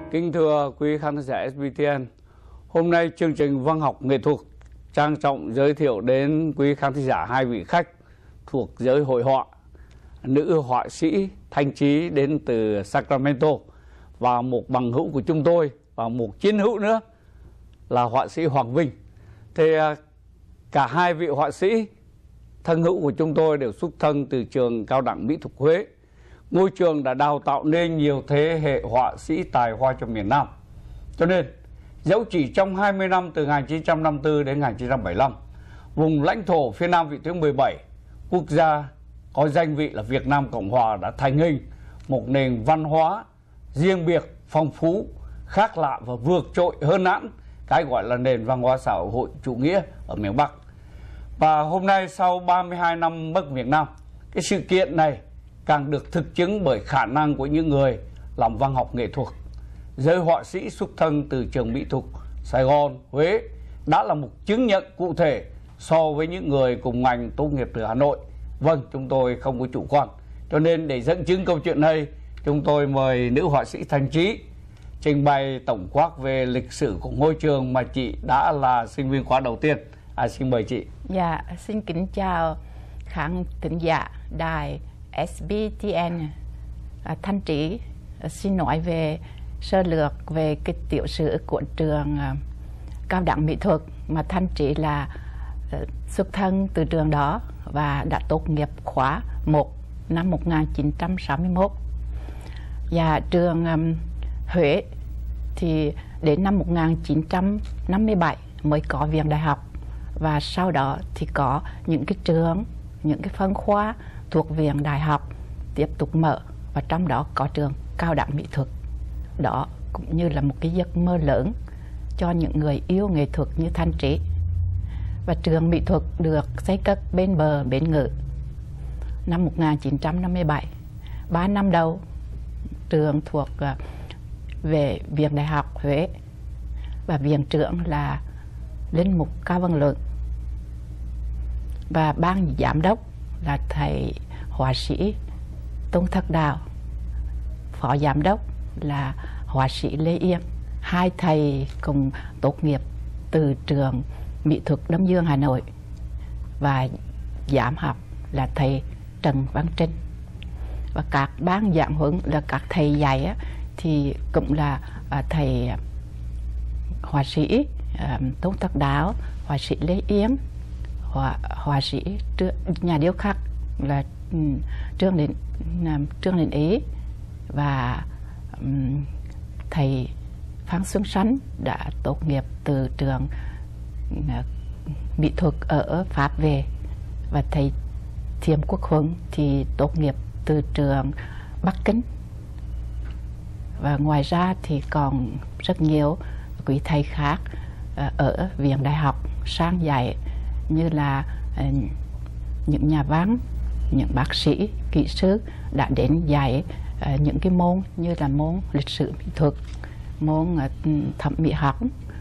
Kính thưa quý khán giả SBTN, hôm nay chương trình Văn học nghệ thuật trang trọng giới thiệu đến quý khán giả hai vị khách thuộc giới hội họa. Nữ họa sĩ Thanh Trí đến từ Sacramento và một bằng hữu của chúng tôi và một chiến hữu nữa là họa sĩ Hoàng Vinh. Thì cả hai vị họa sĩ thân hữu của chúng tôi đều xuất thân từ trường Cao đẳng Mỹ thuật Huế. Ngôi trường đã đào tạo nên nhiều thế hệ họa sĩ tài hoa cho miền Nam. Cho nên, dẫu chỉ trong 20 năm từ 1954 đến 1975, vùng lãnh thổ phía Nam vị thứ 17, quốc gia có danh vị là Việt Nam Cộng Hòa đã thành hình một nền văn hóa riêng biệt, phong phú, khác lạ và vượt trội hơn hẳn cái gọi là nền văn hóa xã hội chủ nghĩa ở miền Bắc. Và hôm nay sau 32 năm mất Việt Nam, cái sự kiện này càng được thực chứng bởi khả năng của những người làm văn học nghệ thuật. Giới họa sĩ xuất thân từ trường mỹ thuật Sài Gòn, Huế đã là một chứng nhận cụ thể so với những người cùng ngành tốt nghiệp từ Hà Nội. Vâng, chúng tôi không có chủ quan. Cho nên để dẫn chứng câu chuyện này, chúng tôi mời nữ họa sĩ Thanh Trí trình bày tổng quát về lịch sử của ngôi trường mà chị đã là sinh viên khóa đầu tiên. Xin mời chị. Dạ, xin kính chào khán thính giả đài SBTN. Thanh Trí xin nói về sơ lược về cái tiểu sử của trường Cao đẳng Mỹ thuật mà Thanh Trí là xuất thân từ trường đó và đã tốt nghiệp khóa 1 năm 1961. Và trường Huế thì đến năm 1957 mới có viện đại học, và sau đó thì có những cái trường, những cái phân khoa thuộc viện đại học tiếp tục mở, và trong đó có trường Cao đẳng Mỹ thuật. Đó cũng như là một cái giấc mơ lớn cho những người yêu nghệ thuật như Thanh Trí. Và trường mỹ thuật được xây cất bên bờ Bến Ngự năm 1957. 3 năm đầu trường thuộc về viện đại học Huế, và viện trưởng là linh mục Cao Văn Luận, và ban giám đốc là thầy họa sĩ Tôn Thất Đạo, phó giám đốc là họa sĩ Lê Yên. Hai thầy cùng tốt nghiệp từ trường mỹ thuật Đông Dương Hà Nội, và giám học là thầy Trần Văn Trinh. Và các ban giảng huấn là các thầy dạy thì cũng là thầy họa sĩ Tôn Thất Đạo, họa sĩ Lê Yên, họa sĩ nhà điêu khắc là Trương Đình Ý, và thầy Phan Xuân Sánh đã tốt nghiệp từ trường mỹ thuật ở Pháp về, và thầy Thiêm Quốc Huân thì tốt nghiệp từ trường Bắc Kinh. Và ngoài ra thì còn rất nhiều quý thầy khác ở viện đại học sang dạy, như là những nhà văn, những bác sĩ, kỹ sư đã đến dạy những cái môn như là môn lịch sử mỹ thuật, môn thẩm mỹ học,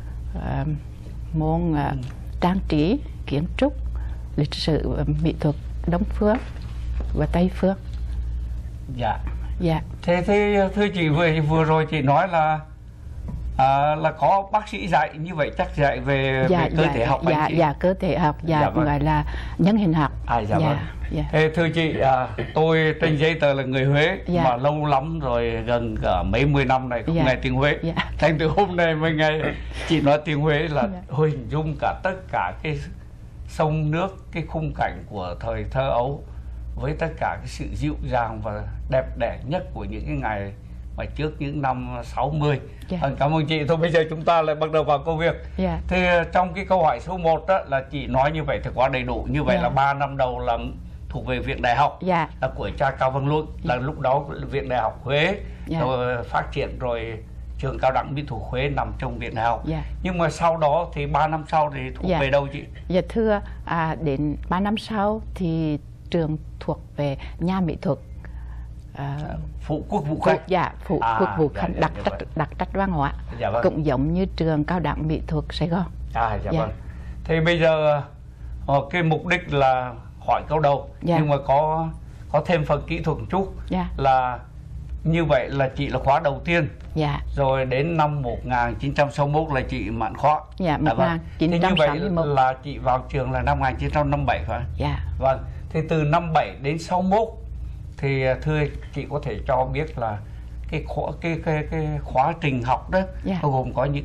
môn trang trí, kiến trúc, lịch sử mỹ thuật Đông phương và Tây phương. Dạ. Dạ. Thế thưa chị, vừa rồi chị nói là có bác sĩ dạy, như vậy chắc dạy về cơ thể học. Dạ, cơ thể học, vâng. Gọi là nhân hình học. Vâng. Thế thưa chị, tôi trên giấy tờ là người Huế, mà lâu lắm rồi, gần cả mấy mươi năm này không nghe tiếng Huế. Thành từ hôm nay mới nghe chị nói tiếng Huế là hình dung cả tất cả cái sông nước, cái khung cảnh của thời thơ ấu, với tất cả cái sự dịu dàng và đẹp đẽ nhất của những cái ngày mà trước những năm 60. Cảm ơn chị. Thôi bây giờ chúng ta lại bắt đầu vào công việc. Thế trong cái câu hỏi số 1 đó, là chị nói như vậy thì quá đầy đủ. Như vậy là 3 năm đầu là thuộc về viện đại học, là của cha Cao Văn Luận, là lúc đó viện đại học Huế rồi phát triển, rồi trường Cao đẳng Mỹ thuật Huế nằm trong viện đại học. Nhưng mà sau đó thì 3 năm sau thì thuộc về đâu chị? Dạ thưa, đến 3 năm sau thì trường thuộc về nhà mỹ thuật phụ quốc vụ khanh. Phụ quốc vụ khanh, đặc trách văn hóa. Vâng. Cũng giống như trường Cao đẳng Mỹ thuật Sài Gòn. Vâng. Thì bây giờ cái mục đích là hỏi câu đầu, nhưng mà có thêm phần kỹ thuật một chút, là như vậy là chị là khóa đầu tiên. Dạ. Rồi đến năm 1961 là chị mãn khóa. Dạ, Vâng. 1961. Thế như vậy là chị vào trường là năm 1957 phải không? Dạ. Vâng. Thì từ năm 7 đến 61 thì thưa chị có thể cho biết là cái khóa trình học đó, dạ, nó gồm có những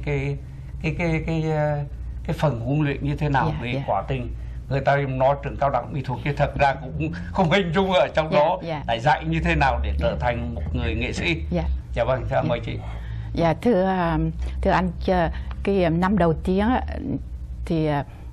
cái phần huấn luyện như thế nào, dạ, về dạ, quá trình người ta nói trường cao đẳng mỹ thuật thì thật ra cũng không hình dung ở trong dạ, đó dạ, lại dạy như thế nào để trở thành một người nghệ sĩ. Dạ. Dạ vâng, dạ, mời chị. Dạ, thưa anh, cái năm đầu tiên thì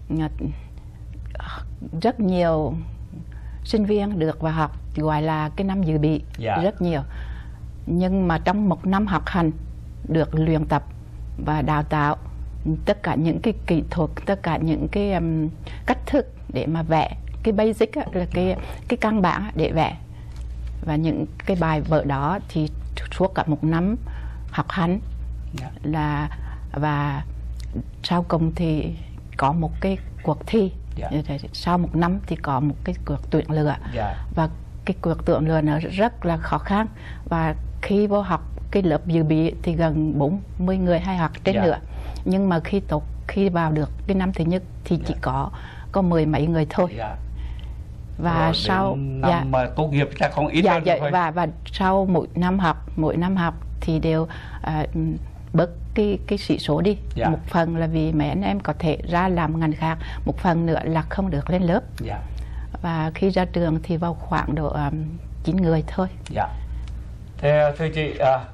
rất nhiều sinh viên được vào học gọi là cái năm dự bị, dạ, rất nhiều. Nhưng mà trong một năm học hành được luyện tập và đào tạo tất cả những cái kỹ thuật, tất cả những cái cách thức để mà vẽ cái basic là cái căn bản để vẽ, và những cái bài vở đó thì suốt cả một năm học hành là, và sau cùng thì có một cái cuộc thi. Sau một năm thì có một cái cuộc tuyển lựa, và cái cuộc tuyển lựa nó rất là khó khăn, và khi vô học cái lớp dự bị thì gần 40 người hay hoặc trên nữa, nhưng mà khi vào được cái năm thứ nhất thì chỉ có 10 mấy người thôi. Và rồi sau năm mà tốt nghiệp chắc không ít hơn thôi. Và sau mỗi năm học thì đều bớt cái sĩ số đi. Một phần là vì mấy anh em có thể ra làm ngành khác, một phần nữa là không được lên lớp. Và khi ra trường thì vào khoảng độ 9 người thôi. Thế thưa chị,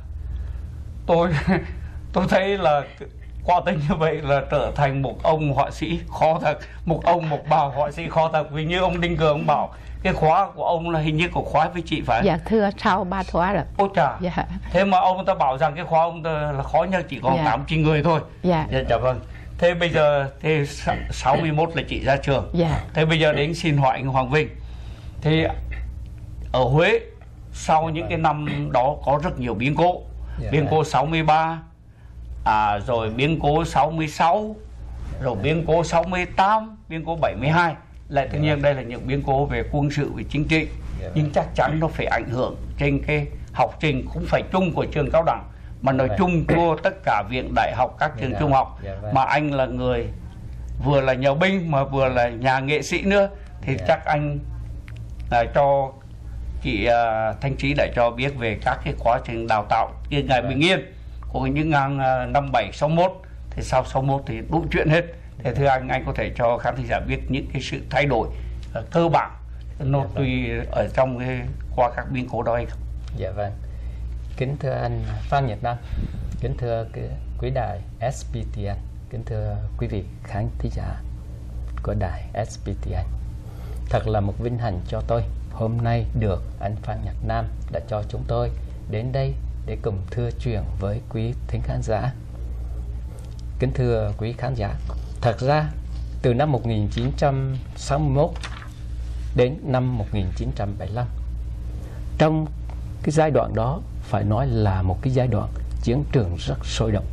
tôi thấy là qua tính như vậy là trở thành một ông họa sĩ khó thật, một bà họa sĩ khó thật, vì như ông Đinh Cường ông bảo cái khóa của ông là hình như có khóa với chị phải? Dạ thưa, sau 3 khóa rồi. Ôi chà. Thế mà ông ta bảo rằng cái khóa ông ta là khó nhất chỉ còn 8-9 người thôi. Dạ vâng. Thế bây giờ thì 61 là chị ra trường. Thế bây giờ đến xin hỏi anh Hoàng Vinh. Thì ở Huế sau những cái năm đó có rất nhiều biến cố. Biến cố 63, rồi biến cố 66, rồi biến cố 68, biến cố 72. Lại tất nhiên đây là những biến cố về quân sự, về chính trị, nhưng chắc chắn nó phải ảnh hưởng trên cái học trình không phải chung của trường cao đẳng, mà nói chung của tất cả viện đại học, các trường trung học. Mà anh là người vừa là nhà binh mà vừa là nhà nghệ sĩ nữa, thì chắc anh cho chị Thanh Trí để cho biết về các cái quá trình đào tạo như ngày Bình Yên của những năm 57, 61, thì sau 61 thì đủ chuyện hết. Thì thưa anh có thể cho khán thính giả biết những cái sự thay đổi cơ bản nó tùy ở trong qua các biến cố đó hay không? Dạ vâng. Kính thưa anh Phan Nhật Nam, kính thưa quý đài SBTN, kính thưa quý vị khán thính giả của đài SBTN. Thật là một vinh hạnh cho tôi hôm nay được anh Phan Nhật Nam đã cho chúng tôi đến đây để cùng thưa chuyện với quý thính khán giả. Kính thưa quý khán giả, thật ra từ năm 1961 đến năm 1975, trong cái giai đoạn đó phải nói là một cái giai đoạn chiến trường rất sôi động.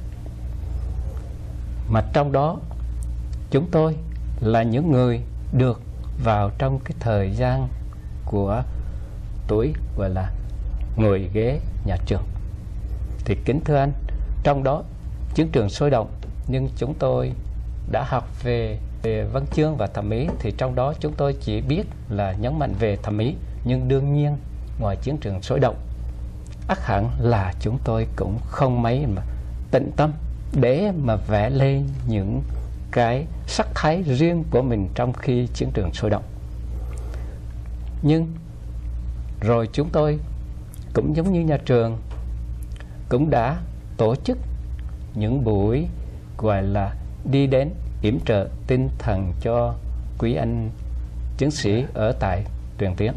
Mà trong đó chúng tôi là những người được vào trong cái thời gian của tuổi gọi là ngồi ghế nhà trường. Thì kính thưa anh, trong đó chiến trường sôi động, nhưng chúng tôi đã học về văn chương và thẩm mỹ, thì trong đó chúng tôi chỉ biết là nhấn mạnh về thẩm mỹ. Nhưng đương nhiên ngoài chiến trường sôi động, ắt hẳn là chúng tôi cũng không mấy mà tận tâm để mà vẽ lên những cái sắc thái riêng của mình trong khi chiến trường sôi động. Nhưng rồi chúng tôi cũng giống như nhà trường cũng đã tổ chức những buổi gọi là đi đến yểm trợ tinh thần cho quý anh chiến sĩ ở tại Tuyền Tiến.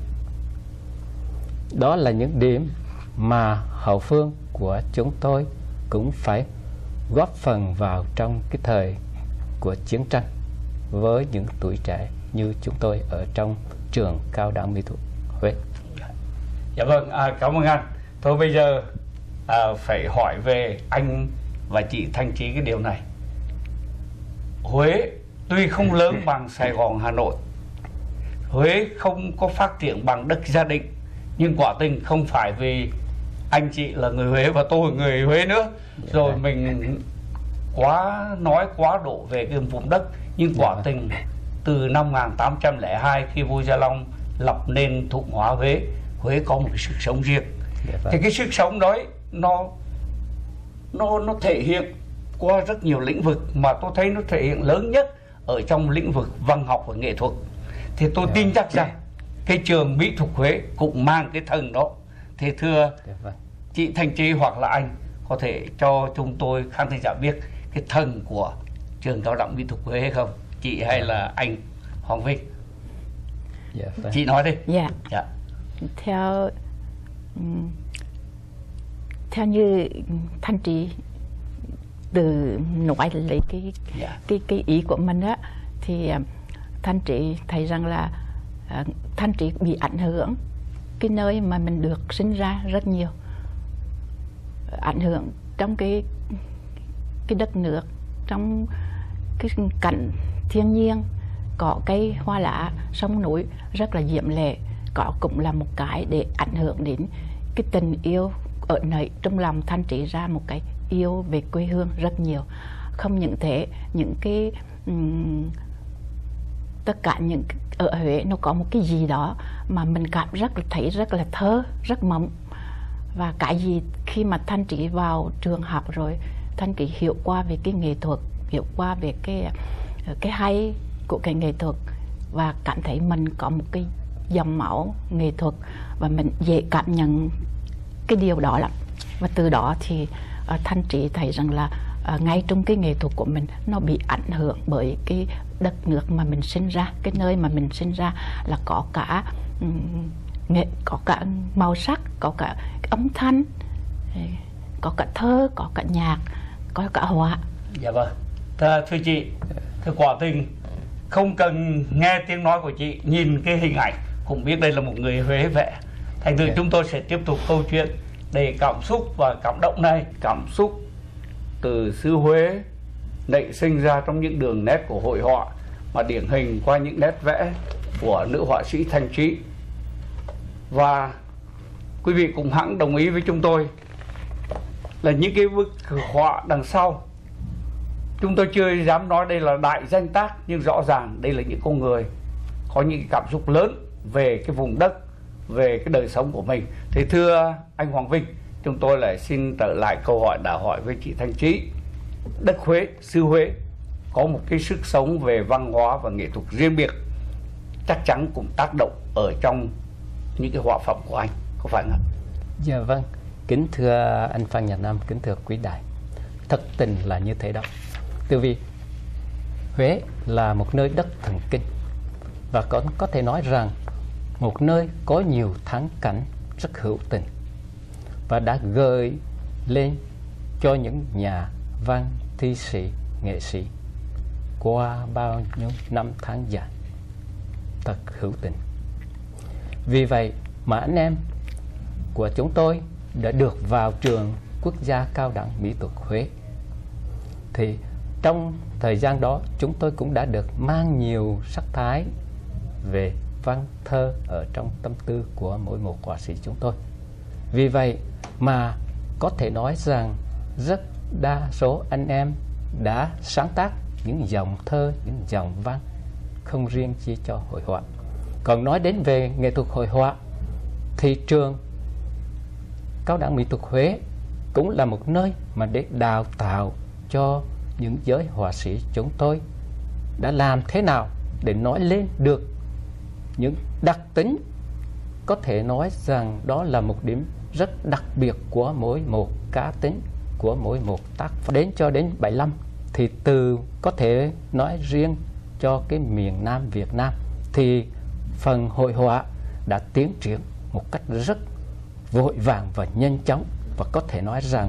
Đó là những điểm mà hậu phương của chúng tôi cũng phải góp phần vào trong cái thời của chiến tranh với những tuổi trẻ như chúng tôi ở trong trường cao đẳng mỹ thuật Huế. Dạ vâng, cảm ơn anh. Thôi bây giờ phải hỏi về anh và chị Thanh Trí cái điều này. Huế tuy không lớn bằng Sài Gòn, Hà Nội, Huế không có phát triển bằng đất gia định, nhưng quả tình không phải vì anh chị là người Huế và tôi là người Huế nữa. Rồi mình nói quá độ về cái vùng đất, nhưng quả tình từ năm 1802 khi vua Gia Long lập nên Thụng Hóa Huế, Huế có một cái sức sống riêng. Thì cái sức sống đó nó thể hiện qua rất nhiều lĩnh vực, mà tôi thấy nó thể hiện lớn nhất ở trong lĩnh vực văn học và nghệ thuật. Thì tôi tin chắc rằng cái trường mỹ thuật Huế cũng mang cái thần đó. Thì thưa chị Thanh Trí hoặc là anh có thể cho chúng tôi khán thính giả biết cái thần của trường cao đẳng mỹ thuật Huế hay không, chị hay là anh Hoàng Vinh? Chị nói đi. Dạ. Theo như Thanh Trí từ nói lấy cái ý của mình á, thì Thanh Trí thấy rằng là Thanh Trí bị ảnh hưởng cái nơi mà mình được sinh ra rất nhiều, ảnh hưởng trong cái đất nước, trong cái cảnh thiên nhiên, có cây hoa lá sông núi rất là diễm lệ, có cũng là một cái để ảnh hưởng đến cái tình yêu ở nơi trong lòng Thanh Trí, ra một cái yêu về quê hương rất nhiều. Không những thế, những cái tất cả những ở Huế nó có một cái gì đó mà mình thấy rất là thơ, rất mộng. Và cái gì khi mà Thanh Trí vào trường học rồi, Thanh Trí hiểu qua về cái nghệ thuật, hiểu qua về cái hay của cái nghệ thuật, và cảm thấy mình có một cái dòng máu nghệ thuật và mình dễ cảm nhận cái điều đó lắm. Và từ đó thì Thanh Trí thấy rằng là ngay trong cái nghệ thuật của mình nó bị ảnh hưởng bởi cái đất nước mà mình sinh ra, cái nơi mà mình sinh ra là có cả có cả màu sắc, có cả âm thanh, có cả thơ, có cả nhạc, có cả họa. Dạ vâng. Thưa chị, thưa quả tình không cần nghe tiếng nói của chị, nhìn cái hình ảnh cũng biết đây là một người Huế vẽ. Thành thử chúng tôi sẽ tiếp tục câu chuyện đầy cảm xúc và cảm động này. Cảm xúc từ xứ Huế nảy sinh ra trong những đường nét của hội họa, mà điển hình qua những nét vẽ của nữ họa sĩ Thanh Trí. Và quý vị cũng hẳn đồng ý với chúng tôi là những cái bức họa đằng sau, chúng tôi chưa dám nói đây là đại danh tác, nhưng rõ ràng đây là những con người có những cảm xúc lớn về cái vùng đất, về cái đời sống của mình. Thì thưa anh Hoàng Vinh, chúng tôi lại xin trở lại câu hỏi đã hỏi với chị Thanh Trí. Đất Huế, xứ Huế có một cái sức sống về văn hóa và nghệ thuật riêng biệt, chắc chắn cũng tác động ở trong những cái họa phẩm của anh, có phải không? Dạ vâng, kính thưa anh Phan Nhật Nam, kính thưa quý đài, thật tình là như thế đó. Từ vì Huế là một nơi đất thần kinh, và có thể nói rằng một nơi có nhiều thắng cảnh rất hữu tình, và đã gợi lên cho những nhà văn, thi sĩ, nghệ sĩ qua bao nhiêu năm tháng dài thật hữu tình. Vì vậy mà anh em của chúng tôi đã được vào trường Quốc gia Cao đẳng Mỹ thuật Huế. Thì trong thời gian đó chúng tôi cũng đã được mang nhiều sắc thái về văn thơ ở trong tâm tư của mỗi một họa sĩ chúng tôi. Vì vậy mà có thể nói rằng rất đa số anh em đã sáng tác những dòng thơ, những dòng văn, không riêng chỉ cho hội họa. Còn nói đến về nghệ thuật hội họa thì trường Cao đẳng Mỹ thuật Huế cũng là một nơi mà để đào tạo cho những giới họa sĩ chúng tôi đã làm thế nào để nói lên được những đặc tính, có thể nói rằng đó là một điểm rất đặc biệt của mỗi một cá tính, của mỗi một tác phẩm. Cho đến 75 thì từ có thể nói riêng cho cái miền Nam Việt Nam thì phần hội họa đã tiến triển một cách rất vội vàng và nhanh chóng, và có thể nói rằng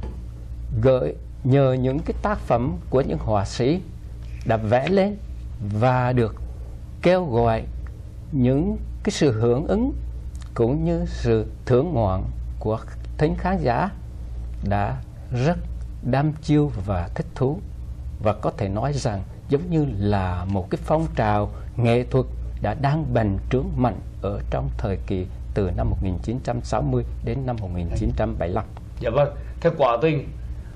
nhờ những cái tác phẩm của những họa sĩ đã vẽ lên và được kêu gọi những cái sự hưởng ứng cũng như sự thưởng ngoạn của thính khán giả đã rất đam chiêu và thích thú, và có thể nói rằng giống như là một cái phong trào nghệ thuật đã đang bành trướng mạnh ở trong thời kỳ từ năm 1960 đến năm 1975. Dạ vâng, theo quả tình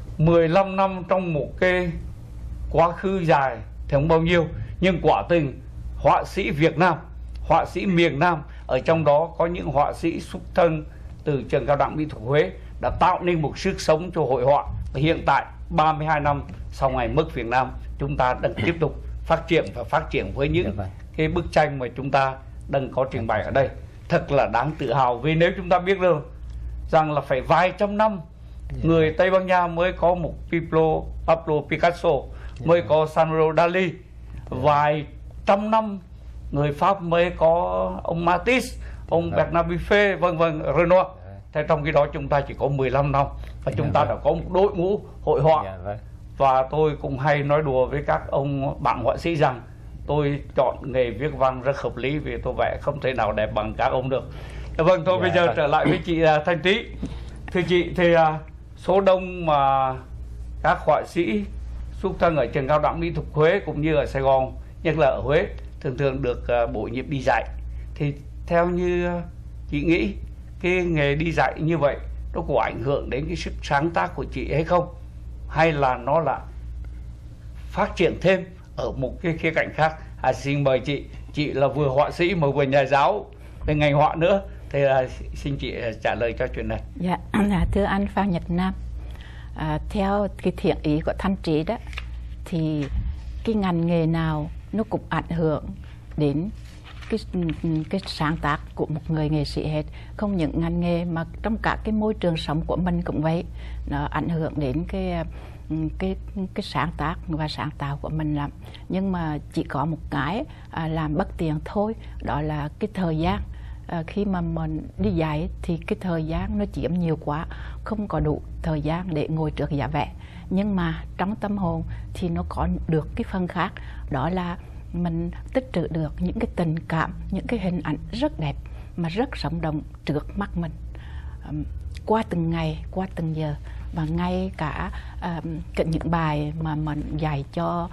15 năm trong một cái quá khứ dài thì không bao nhiêu, nhưng quả tình họa sĩ Việt Nam, họa sĩ miền Nam, ở trong đó có những họa sĩ xuất thân từ trường cao đẳng mỹ thuật Huế đã tạo nên một sức sống cho hội họa. Và hiện tại 32 năm sau ngày mất Việt Nam, chúng ta đang tiếp tục phát triển và phát triển với những cái bức tranh mà chúng ta đang có trình bày ở đây. Thật là đáng tự hào, vì nếu chúng ta biết được rằng là phải vài trăm năm người Tây Ban Nha mới có một Pablo Picasso, mới có Salvador Dali, vài trăm năm người Pháp mới có ông Matisse, ông Bernard Buffet, vân vân, Renoir. Thế trong khi đó chúng ta chỉ có 15 năm và chúng ta đã có một đội ngũ hội họa. Và tôi cũng hay nói đùa với các ông bạn họa sĩ rằng tôi chọn nghề viết văn rất hợp lý, vì tôi vẽ không thể nào đẹp bằng các ông được. Vâng, thôi bây giờ trở lại với chị Thanh Trí. Thưa chị, thì số đông mà các họa sĩ xuất thân ở trường cao đẳng mỹ thuật Huế cũng như ở Sài Gòn, nhất là ở Huế, thường thường được bổ nhiệm đi dạy. Thì theo như chị nghĩ, cái nghề đi dạy như vậy nó có ảnh hưởng đến cái sức sáng tác của chị hay không? Hay là nó là phát triển thêm ở một cái khía cạnh khác? Xin mời chị là vừa họa sĩ mà vừa nhà giáo về ngành họa nữa, thì xin chị trả lời cho chuyện này. Dạ, thưa anh Phan Nhật Nam, theo cái thiện ý của Thanh Trí đó, thì cái ngành nghề nào nó cũng ảnh hưởng đến cái sáng tác của một người nghệ sĩ hết. Không những ngành nghề mà trong cả cái môi trường sống của mình cũng vậy, nó ảnh hưởng đến cái sáng tác và sáng tạo của mình lắm. Nhưng mà chỉ có một cái làm bất tiện thôi, đó là cái thời gian. Khi mà mình đi dạy thì cái thời gian nó chiếm nhiều quá, không có đủ thời gian để ngồi trước giá vẽ. Nhưng mà trong tâm hồn thì nó có được cái phần khác, đó là mình tích trữ được những cái tình cảm, những cái hình ảnh rất đẹp mà rất sống động trước mắt mình, qua từng ngày, qua từng giờ. Và ngay cả những bài mà mình dạy cho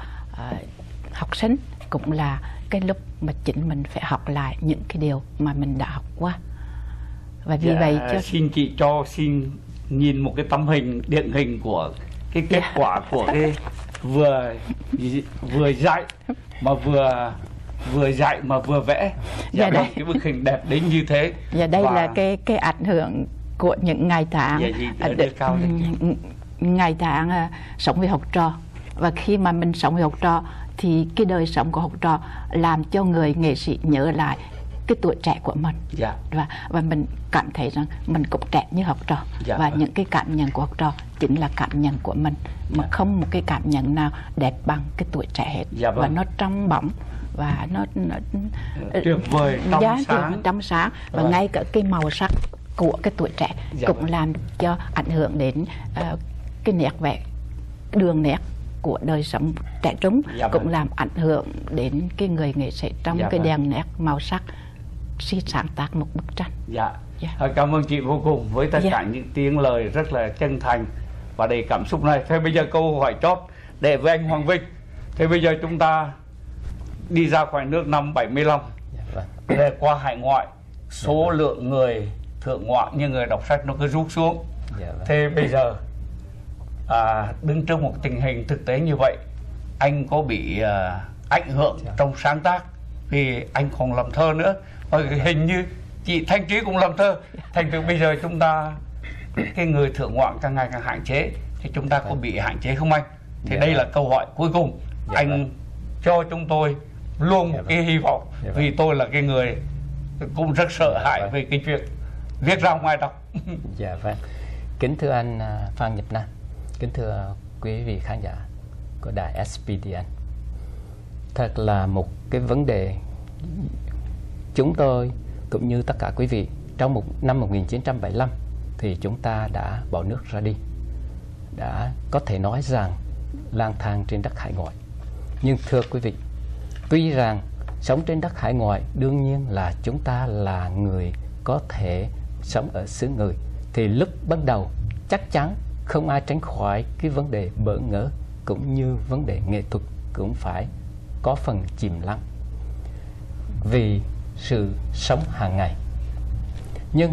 học sinh cũng là cái lúc mà chính mình phải học lại những cái điều mà mình đã học qua. Và vì vậy xin chị xin nhìn một cái tấm hình điển hình của cái kết quả của cái vừa dạy mà vừa dạy mà vừa vẽ. Dạ, đây cái bức hình đẹp đến như thế. Dạ, đây là cái ảnh hưởng của những ngày tháng ngày tháng sống với học trò. Và khi mà mình sống với học trò thì cái đời sống của học trò làm cho người nghệ sĩ nhớ lại cái tuổi trẻ của mình. Và mình cảm thấy rằng mình cũng trẻ như học trò. Và những cái cảm nhận của học trò chính là cảm nhận của mình, mà không một cái cảm nhận nào đẹp bằng cái tuổi trẻ hết. Và nó trong bóng và nó tuyệt vời, trong sáng. Và ngay cả cái màu sắc của cái tuổi trẻ cũng làm cho ảnh hưởng đến cái nét vẽ, đường nét của đời sống trẻ trung, cũng làm ảnh hưởng đến cái người nghệ sĩ trong cái đèn nét màu sắc khi sáng tác một bức tranh. Cảm ơn chị vô cùng với tất cả những tiếng lời rất là chân thành và đầy cảm xúc này. Thế bây giờ câu hỏi chót để với anh Hoàng Vinh. Thế bây giờ chúng ta đi ra khỏi nước năm 75, về qua hải ngoại, số lượng người thượng ngoại như người đọc sách nó cứ rút xuống. Thế bây giờ đứng trước một tình hình thực tế như vậy, anh có bị ảnh hưởng trong sáng tác? Vì anh còn làm thơ nữa, và hình như chị Thanh Trí cũng làm thơ. Thành thử bây giờ chúng ta cái người thượng ngoại càng ngày càng hạn chế, thì chúng ta có bị hạn chế không anh? Thì đây là câu hỏi cuối cùng. Anh cho chúng tôi luôn một cái hy vọng, vì tôi là cái người cũng rất sợ hãi về cái chuyện viết ra ngoài đọc. Dạ vâng. Kính thưa anh Phan Nhật Nam, kính thưa quý vị khán giả của đài SBTN, thật là một cái vấn đề chúng tôi cũng như tất cả quý vị trong năm 1975 thì chúng ta đã bỏ nước ra đi, đã có thể nói rằng lang thang trên đất hải ngoại. Nhưng thưa quý vị, tuy rằng sống trên đất hải ngoại đương nhiên là chúng ta là người có thể sống ở xứ người, thì lúc ban đầu chắc chắn không ai tránh khỏi cái vấn đề bỡ ngỡ, cũng như vấn đề nghệ thuật cũng phải có phần chìm lắng vì sự sống hàng ngày. Nhưng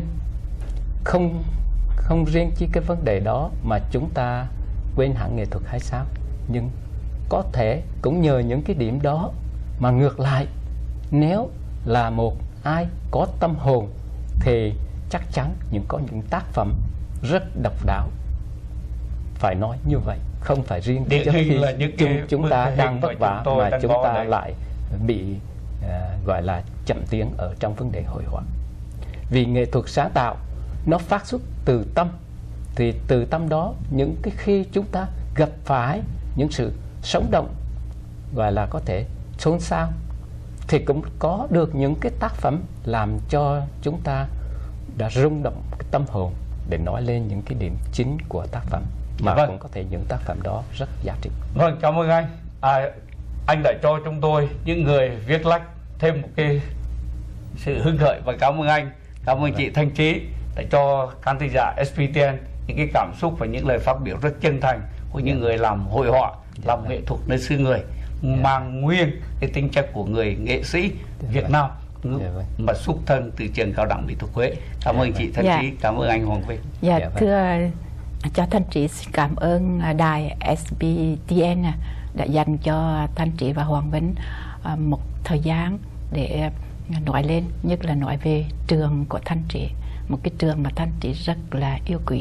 không riêng chỉ cái vấn đề đó mà chúng ta quên hẳn nghệ thuật hay sao? Nhưng có thể cũng nhờ những cái điểm đó mà ngược lại, nếu là một ai có tâm hồn thì chắc chắn có những tác phẩm rất độc đáo. Phải nói như vậy, không phải riêng khi chúng ta đang vất vả mà chúng ta lại bị gọi là chậm tiến ở trong vấn đề hội họa. Vì nghệ thuật sáng tạo nó phát xuất từ tâm, thì từ tâm đó những cái khi chúng ta gặp phải những sự sống động gọi là có thể xôn xao, thì cũng có được những cái tác phẩm làm cho chúng ta đã rung động cái tâm hồn để nói lên những cái điểm chính của tác phẩm, mà cũng có thể những tác phẩm đó rất giá trị. Vâng, cảm ơn anh. Anh đã cho chúng tôi những người viết lách thêm một cái sự hứng khởi, và cảm ơn anh, cảm ơn chị Thanh Trí đã cho khán thính giả SBTN những cái cảm xúc và những lời phát biểu rất chân thành của những người làm hội họa, làm nghệ thuật nơi xứ người, mang nguyên cái tính chất của người nghệ sĩ Việt Nam mà xuất thân từ trường cao đẳng mỹ thuật Huế. Cảm ơn chị Thanh Trí, cảm ơn anh Hoàng Vinh. Thưa cho Thanh Trí, xin cảm ơn đài SBTN đã dành cho Thanh Trí và Hoàng Vinh một thời gian để nói lên, nhất là nói về trường của Thanh Trí, một cái trường mà Thanh Trí rất là yêu quý.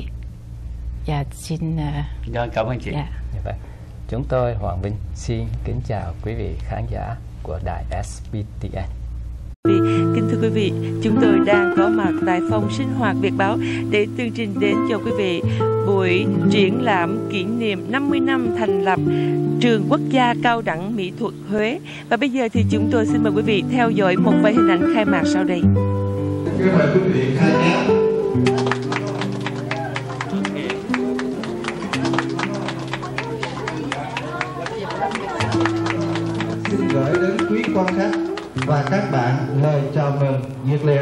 Xin cảm ơn chị. Chúng tôi Hoàng Vinh xin kính chào quý vị khán giả của đài SBTN. Kính thưa quý vị, chúng tôi đang có mặt tại phòng sinh hoạt Việt Báo để tường trình đến cho quý vị buổi triển lãm kỷ niệm 50 năm thành lập Trường Quốc gia Cao đẳng Mỹ thuật Huế. Và bây giờ thì chúng tôi xin mời quý vị theo dõi một vài hình ảnh khai mạc sau đây. Kính mời quý vị khai nhé. Xin gửi đến quý quan khách và các bạn lời chào mừng nhiệt liệt.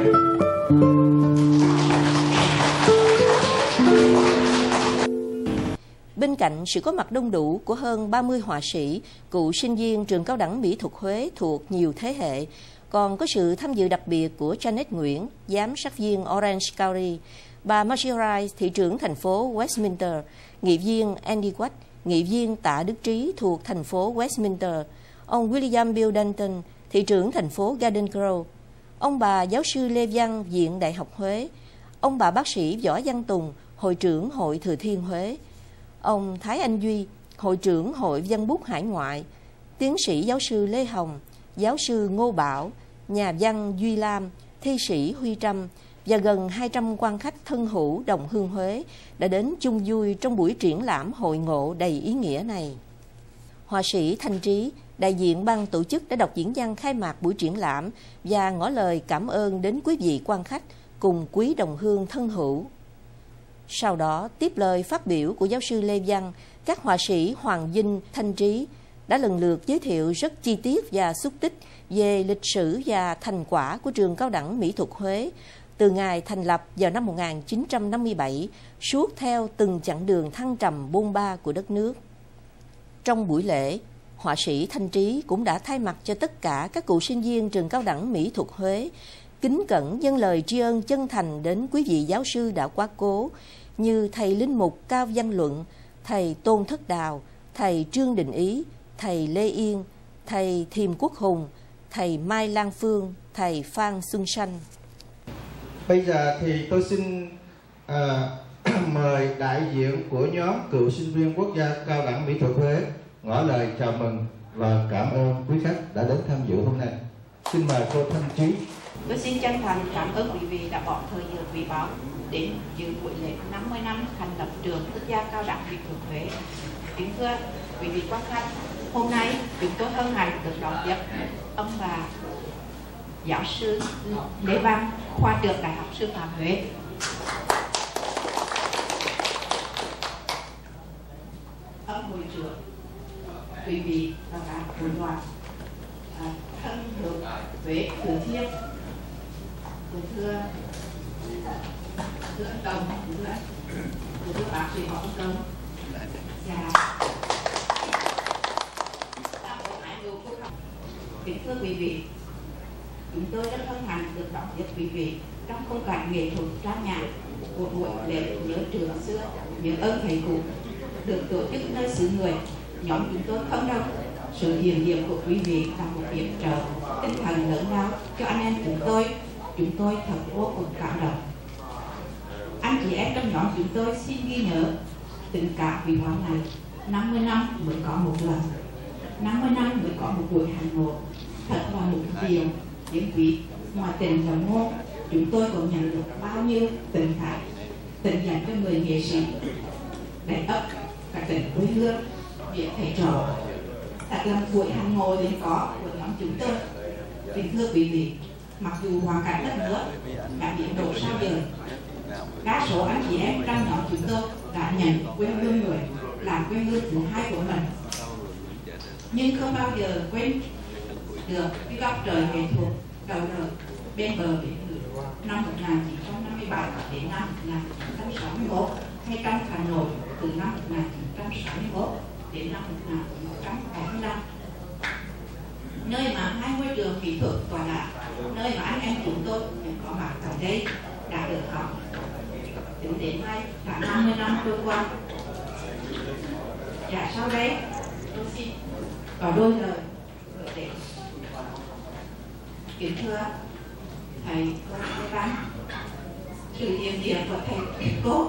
Bên cạnh sự có mặt đông đủ của hơn 30 họa sĩ, cựu sinh viên trường Cao đẳng Mỹ thuật Huế thuộc nhiều thế hệ, còn có sự tham dự đặc biệt của Janet Nguyễn, giám sát viên Orange County, bà Marcia Rice, thị trưởng thành phố Westminster, nghị viên Andy Watt, nghị viên Tạ Đức Trí thuộc thành phố Westminster, ông William Bill Danton, thị trưởng thành phố Garden Grove, ông bà giáo sư Lê Văn, Viện Đại học Huế, ông bà bác sĩ Võ Văn Tùng, hội trưởng Hội Thừa Thiên Huế, ông Thái Anh Duy, hội trưởng Hội Văn bút Hải ngoại, tiến sĩ giáo sư Lê Hồng, giáo sư Ngô Bảo, nhà văn Duy Lam, thi sĩ Huy Trâm và gần 200 quan khách thân hữu đồng hương Huế đã đến chung vui trong buổi triển lãm hội ngộ đầy ý nghĩa này. Họa sĩ Thanh Trí, đại diện ban tổ chức đã đọc diễn văn khai mạc buổi triển lãm và ngỏ lời cảm ơn đến quý vị quan khách cùng quý đồng hương thân hữu. Sau đó, tiếp lời phát biểu của giáo sư Lê Văn, các họa sĩ Hoàng Vinh, Thanh Trí đã lần lượt giới thiệu rất chi tiết và xúc tích về lịch sử và thành quả của trường Cao đẳng Mỹ thuật Huế từ ngày thành lập vào năm 1957, suốt theo từng chặng đường thăng trầm bôn ba của đất nước. Trong buổi lễ, họa sĩ Thanh Trí cũng đã thay mặt cho tất cả các cựu sinh viên trường Cao đẳng Mỹ thuật Huế kính cẩn dâng lời tri ân chân thành đến quý vị giáo sư đã quá cố như thầy linh mục Cao Văn Luận, thầy Tôn Thất Đào, thầy Trương Đình Ý, thầy Lê Yên, thầy Thiềm Quốc Hùng, thầy Mai Lan Phương, thầy Phan Xuân Sanh. Bây giờ thì tôi xin mời đại diện của nhóm cựu sinh viên Quốc gia Cao đẳng Mỹ thuật Huế ngỏ lời chào mừng và cảm ơn quý khách đã đến tham dự hôm nay. Xin mời cô Thanh Trí. Tôi xin chân thành cảm ơn quý vị đã bỏ thời giờ quý báu đến dự buổi lễ 50 năm thành lập trường Quốc gia Cao đẳng Mỹ thuật Huế. Kính thưa quý vị quan khách, hôm nay chúng tôi hân hạnh được đón tiếp ông bà giáo sư Lê Văn, khoa trưởng Đại học Sư phạm Huế. Ông hội trưởng, quý vị và các hội đoàn thân hữu Huế Thừa Thiên, thưa anh Công, thưa bác sĩ Võ Công, kính thưa quý vị, chúng tôi rất hân hạnh được đón tiếp quý vị trong không cảnh nghệ thuật trang nhã của buổi lễ nhớ trường xưa, nhớ ơn thầy cụ được tổ chức nơi xứ người. Nhóm chúng tôi không đâu sự hiện diện của quý vị là một điểm trợ tinh thần lớn lao cho anh em chúng tôi thật vô cùng cảm động. Anh chị em trong nhóm chúng tôi xin ghi nhớ tình cảm vì quán này 50 năm mới có một lần, 50 năm mới có một buổi hành ngộ, thật là một điều những vị ngoài tình đồng môn chúng tôi còn nhận được bao nhiêu tình cảm tình dành cho người nghệ sĩ đầy ấp cả tình quê hương việc thầy trò. Thật là một buổi hành ngộ đến có của nhóm chúng tôi. Kính thưa quý vị, mặc dù hoàn cảnh đất nước đã biến đổi sao giờ, đa số anh chị em trong nhóm chúng tôi đã nhận quê hương người làm quê hương thứ hai của mình, nhưng không bao giờ quên được cái góc trời nghệ thuật đầu đời bên bờ biển người năm 1957 đến năm 1961 hay trong Hà Nội từ năm 1961 đến năm 1975, nơi mà hai ngôi trường kỹ thuật tọa lạc, nơi mà anh em chúng tôi có mặt tại đây đã được học. Tính đến nay đã 50 năm trôi qua. Và sau đây tôi xin có đôi lời gửi đến kính thưa thầy cô Văn, sự hiện diện của thầy cô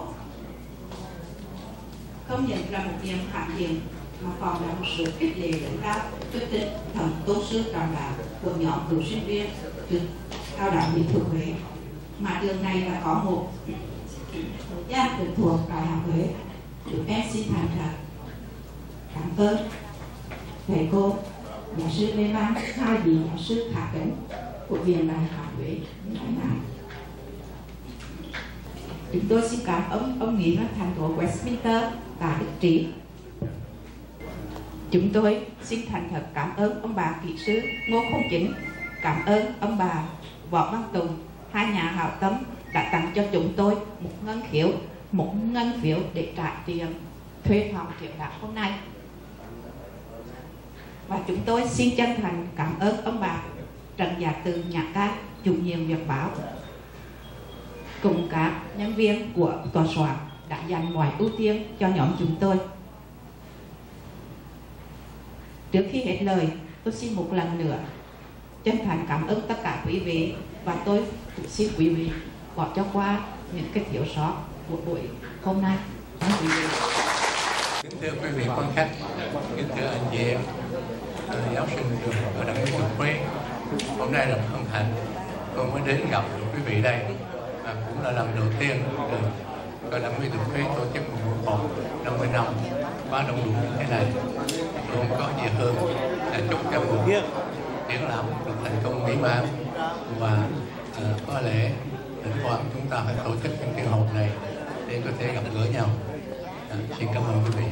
không những là một niềm hãnh diện mà còn là một sự khích lệ lớn lao cho tinh thần tôn sư trọng đạo của nhóm cựu sinh viên trường cao đẳng mỹ thuật Huế, mà trường này đã có một gia trực thuộc Đại học Huế. Chúng em xin thành thật cảm ơn thầy cô, giáo sư Lê Văn, hai vị giáo sư Khả Kính của Viện Đại học Huế. Chúng tôi xin cảm ơn ông Nghị Văn thành phố Westminster và Đức Trí. Chúng tôi xin thành thật cảm ơn ông bà kỹ sư Ngô Không Chính, cảm ơn ông bà Võ Văn Tùng, hai nhà hảo tâm đã tặng cho chúng tôi một ngân phiếu để trả tiền thuê phòng triển lãm hôm nay. Và chúng tôi xin chân thành cảm ơn ông bà Trần Gia Từ, nhà ca chủ nhiệm Việc Báo, cùng các nhân viên của tòa soạn đã dành mọi ưu tiên cho nhóm chúng tôi. Trước khi hết lời, tôi xin một lần nữa chân thành cảm ơn tất cả quý vị, và tôi cũng xin quý vị bỏ cho qua những cái thiếu sót của buổi hôm nay. Quý vị. Kính thưa quý vị quan khách, kính thưa anh chị em, giáo sinh trường cao đẳng mỹ thuật Huế, hôm nay rất hân hạnh tôi mới đến gặp được quý vị đây, và cũng là lần đầu tiên trường cao đẳng mỹ thuật Huế tổ chức một buổi họp 50 năm quá đông đủ như thế này. Tôi không có gì hơn là chúc cho buổi triển lãm được thành công mỹ mãn, và có lẽ thỉnh thoảng chúng ta phải tổ chức những kỳ họp này để có thể gặp gỡ nhau. Xin cảm ơn quý vị.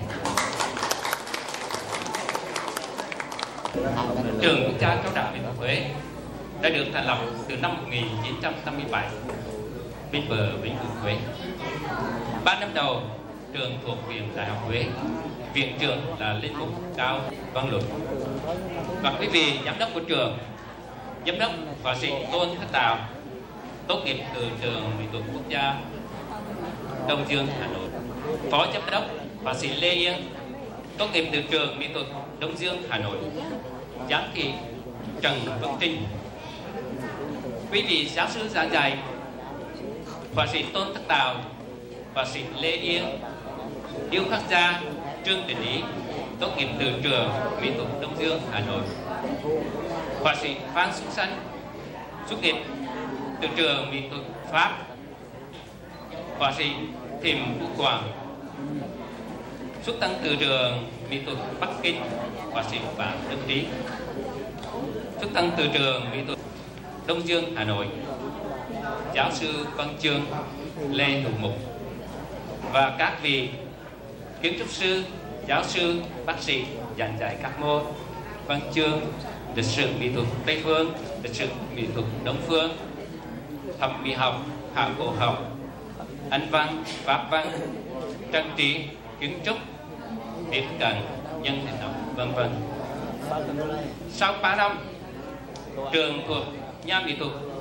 Trường Quốc gia Cao đẳng Mỹ thuật Huế đã được thành lập từ năm 1957 bên bờ Vĩnh Cửu Huế. 3 năm đầu, trường thuộc Viện Đại học Huế, viện trưởng là Linh Mục Cao Văn Luật. Và quý vị giám đốc của trường, giám đốc họa sĩ Tôn Thất Tào, tốt nghiệp từ trường Mỹ thuật Quốc gia Đông Dương, Hà Nội. Phó giám đốc họa sĩ Lê Yên, tốt nghiệp từ trường Mỹ thuật Đông Dương, Hà Nội. Giám thị Trần Vân Trinh. Quý vị giáo sư giảng dạy họa sĩ Tôn Thất Tào, họa sĩ Lê Yên, điêu khắc gia Trương Đình Ý, tốt nghiệp từ trường Mỹ thuật Đông Dương, Hà Nội. Họa sĩ Phan Xuân Xanh, tốt nghiệp từ trường Mỹ thuật Pháp. Họa sĩ Thiểm Vũ Quảng, xuất thân từ trường Mỹ thuật Bắc Kinh. Họa sĩ Phạm Đức Trí, xuất thân từ trường Mỹ thuật Đông Dương, Hà Nội. Giáo sư văn chương Lê Hữu Mục, và các vị kiến trúc sư, giáo sư, bác sĩ giảng dạy các môn văn chương, lịch sử mỹ thuật Tây phương, lịch sử mỹ thuật Đông phương, thẩm mỹ học, khảo cổ học, Anh văn, Pháp văn, trang trí, kiến trúc, tiếp cận, nhân hình học, vân vân. Sau 3 năm, trường thuộc nhà mỹ thuật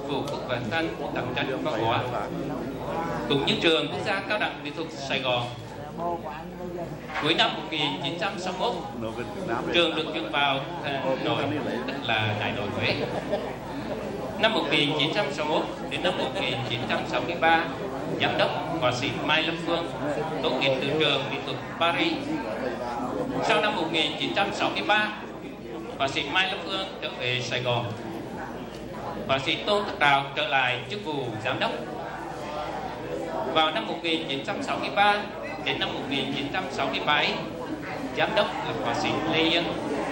Phù Quốc Vạn Thanh tặng tranh văn hóa, cũng như trường Quốc gia Cao đẳng Mỹ thuật Sài Gòn. Cuối năm 1961, trường được chuyển vào Hà Nội, tức là Đại nội Huế. Năm 1961 đến năm 1963, giám đốc họa sĩ Mai Lâm Phương tốt nghiệp từ trường mỹ thuật Paris. Sau năm 1963, họa sĩ Mai Lâm Phương trở về Sài Gòn. Họa sĩ Tôn Thất Đào trở lại chức vụ giám đốc. Vào năm 1963 đến năm 1967, giám đốc là họa sĩ Lê Yên.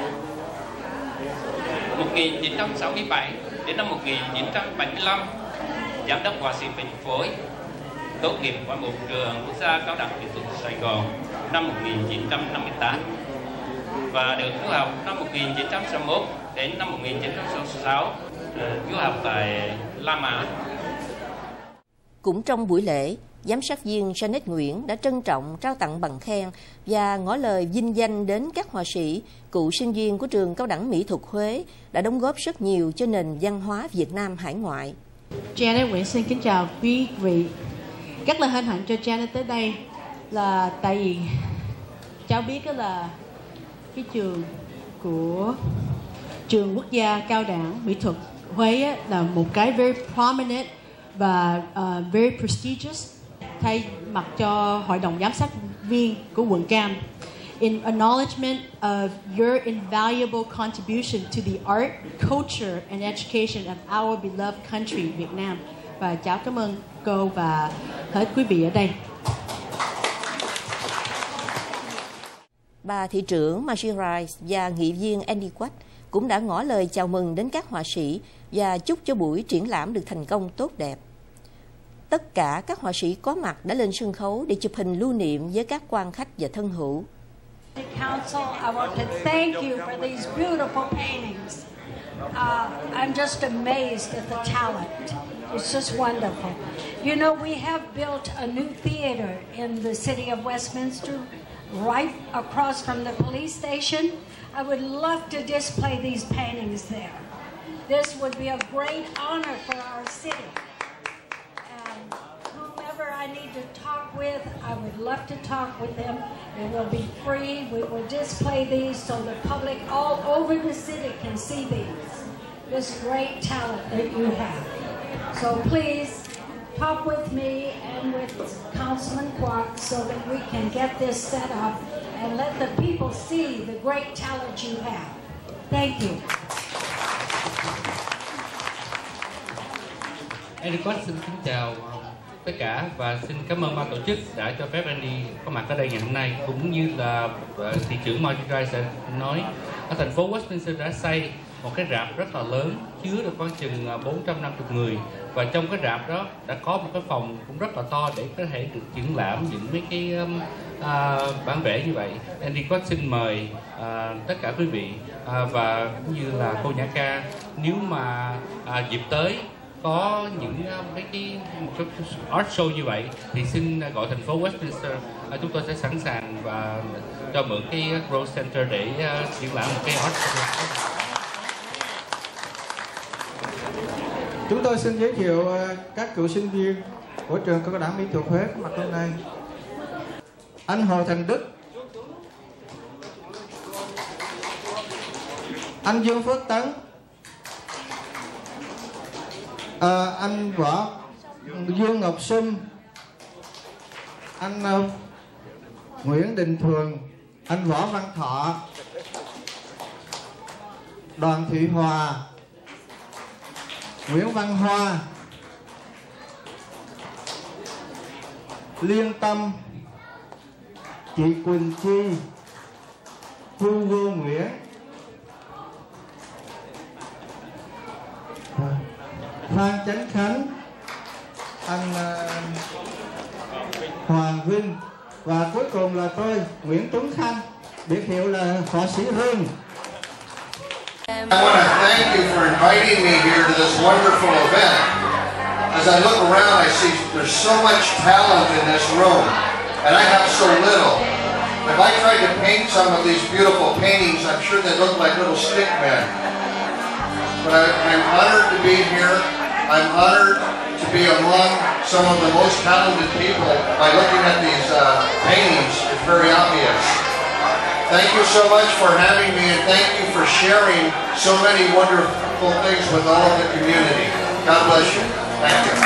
1967 đến năm 1975, giám đốc họa sĩ Bình Phối, tốt nghiệp khoa 1 trường Quốc gia Cao đẳng Mỹ thuật Sài Gòn năm 1958 và được du học năm 1961 đến năm 1966, du học tại La Mã. Cũng trong buổi lễ, giám sát viên Janet Nguyễn đã trân trọng trao tặng bằng khen và ngỏ lời vinh danh đến các họa sĩ, cựu sinh viên của trường Cao đẳng Mỹ thuật Huế đã đóng góp rất nhiều cho nền văn hóa Việt Nam hải ngoại. Janet Nguyễn xin kính chào quý vị. Rất là hân hạnh cho Janet tới đây là tại vì cháu biết đó là cái trường của trường Quốc gia Cao đẳng Mỹ thuật Huế là một cái very prominent và very prestigious. Thay mặt cho hội đồng giám sát viên của quận Cam, in acknowledgement of your invaluable contribution to the art, culture and education of our beloved country Việt Nam. Và cháu cảm ơn cô và hết quý vị ở đây. Bà thị trưởng Margie Rice và nghị viên Andy Quach cũng đã ngỏ lời chào mừng đến các họa sĩ và chúc cho buổi triển lãm được thành công tốt đẹp. Tất cả các họa sĩ có mặt đã lên sân khấu để chụp hình lưu niệm với các quan khách và thân hữu. Council, I want to thank you for these beautiful paintings. I'm just amazed at the talent. It's just wonderful. You know, we have built a new theater in the city of Westminster, right across from the police station. I would love to display these paintings there. This would be a great honor for our city. And whomever I need to talk with, I would love to talk with them. It will be free. We will display these so the public all over the city can see this great talent that you have. So please talk with me and with Councilman Quach so that we can get this set up and let the people see the great talent you have. Thank you. Andy Quach xin kính chào tất cả và xin cảm ơn ban tổ chức đã cho phép Andy có mặt ở đây ngày hôm nay, cũng như là thị trưởng Margie Rice sẽ nói ở thành phố Westminster đã xây một cái rạp rất là lớn chứa được khoảng chừng 450 người, và trong cái rạp đó đã có một cái phòng cũng rất là to để có thể được triển lãm những mấy cái bản vẽ như vậy. Andy Quach xin mời tất cả quý vị và cũng như là cô Nhã Ca, nếu mà dịp tới có những một cái art show như vậy thì xin gọi thành phố Westminster, chúng tôi sẽ sẵn sàng và cho mượn cái Rose Center để triển lãm một cái art show. Chúng tôi xin giới thiệu các cựu sinh viên của trường Cao đẳng Mỹ thuật Huế có mặt hôm nay. Anh Hồ Thành Đức, anh Dương Phước Tấn, anh Dương Ngọc Sum, anh Nguyễn Đình Thường, anh Võ Văn Thọ, Đoàn Thị Hòa, Nguyễn Văn Hoa, Liên Tâm, chị Quỳnh Chi, Hugo Nguyễn, Phan Chánh Khánh, anh Hoàng Vinh và cuối cùng là tôi, Nguyễn Tuấn Khanh, biệt hiệu là họa sĩ Rương. I want to thank you for inviting me here to this wonderful event. As I look around, I see there's so much talent in this room, and I have so little. If I tried to paint some of these beautiful paintings, I'm sure they look like little stick men. But I'm honored to be here. I'm honored to be among some of the most talented people. By looking at these paintings, it's very obvious. Thank you so much for having me, and thank you for sharing so many wonderful things with all of the community. God bless you. Thank you.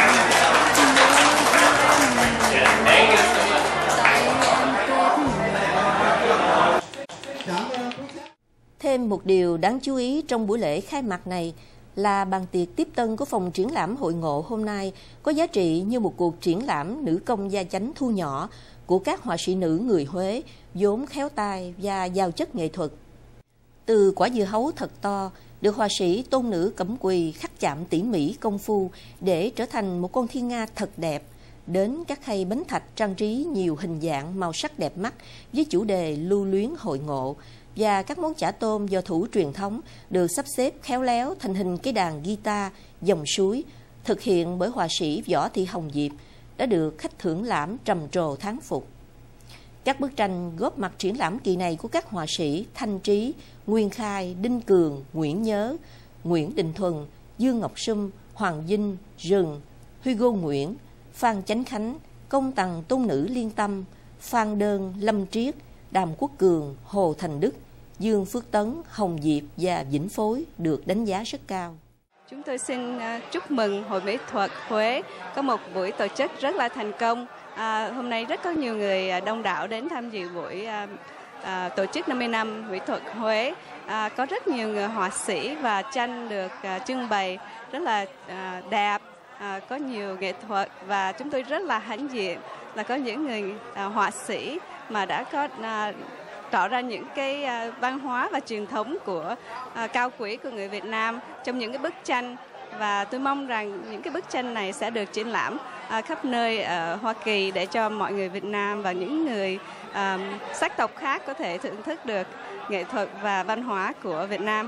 Thêm một điều đáng chú ý trong buổi lễ khai mạc này là bàn tiệc tiếp tân của phòng triển lãm hội ngộ hôm nay có giá trị như một cuộc triển lãm nữ công gia chánh thu nhỏ của các họa sĩ nữ người Huế vốn khéo tay và giàu chất nghệ thuật. Từ quả dưa hấu thật to được họa sĩ tôn nữ Cẩm Quỳ khắc chạm tỉ mỉ công phu để trở thành một con thiên nga thật đẹp, đến các khay bánh thạch trang trí nhiều hình dạng màu sắc đẹp mắt với chủ đề lưu luyến hội ngộ, và các món chả tôm do thủ truyền thống được sắp xếp khéo léo thành hình cái đàn guitar dòng suối thực hiện bởi họa sĩ Võ Thị Hồng Diệp đã được khách thưởng lãm trầm trồ thán phục. Các bức tranh góp mặt triển lãm kỳ này của các họa sĩ Thanh Trí, Nguyên Khai, Đinh Cường, Nguyễn Nhớ, Nguyễn Đình Thuần, Dương Ngọc Sum, Hoàng Vinh, Rừng, Hugo Nguyễn, Phan Chánh Khánh, Công Tằng Tôn Nữ Liên Tâm, Phan Đơn, Lâm Triết, Đàm Quốc Cường, Hồ Thành Đức, Dương Phước Tấn, Hồng Diệp và Vĩnh Phối được đánh giá rất cao. Chúng tôi xin chúc mừng Hội Mỹ thuật Huế có một buổi tổ chức rất là thành công. Hôm nay rất có nhiều người đông đảo đến tham dự buổi tổ chức 50 năm Mỹ thuật Huế. Có rất nhiều người họa sĩ và tranh được trưng bày rất là đẹp, có nhiều nghệ thuật, và chúng tôi rất là hãnh diện là có những người họa sĩ mà đã có tỏ ra những cái văn hóa và truyền thống của cao quý của người Việt Nam trong những cái bức tranh, và tôi mong rằng những cái bức tranh này sẽ được triển lãm khắp nơi ở Hoa Kỳ để cho mọi người Việt Nam và những người sắc tộc khác có thể thưởng thức được nghệ thuật và văn hóa của Việt Nam.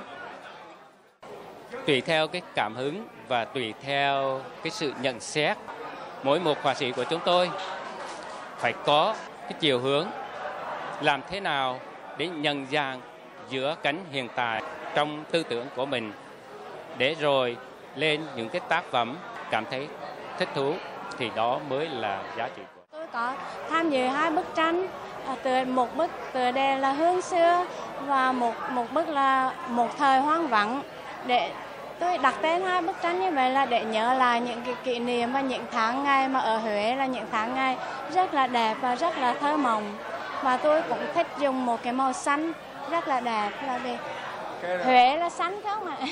Tùy theo cái cảm hứng và tùy theo cái sự nhận xét, mỗi một họa sĩ của chúng tôi phải có cái chiều hướng làm thế nào để nhận dạng giữa cánh hiện tại trong tư tưởng của mình, để rồi lên những cái tác phẩm cảm thấy thích thú, thì đó mới là giá trị của. Tôi có tham dự 2 bức tranh, một bức tựa đề là Hương Xưa và một bức là Một Thời Hoang Vắng. Để tôi đặt tên 2 bức tranh như vậy là để nhớ lại những cái kỷ niệm và những tháng ngày mà ở Huế là những tháng ngày rất là đẹp và rất là thơ mộng. Và tôi cũng thích dùng một cái màu xanh rất là đẹp, là vì Huế là xanh không ạ?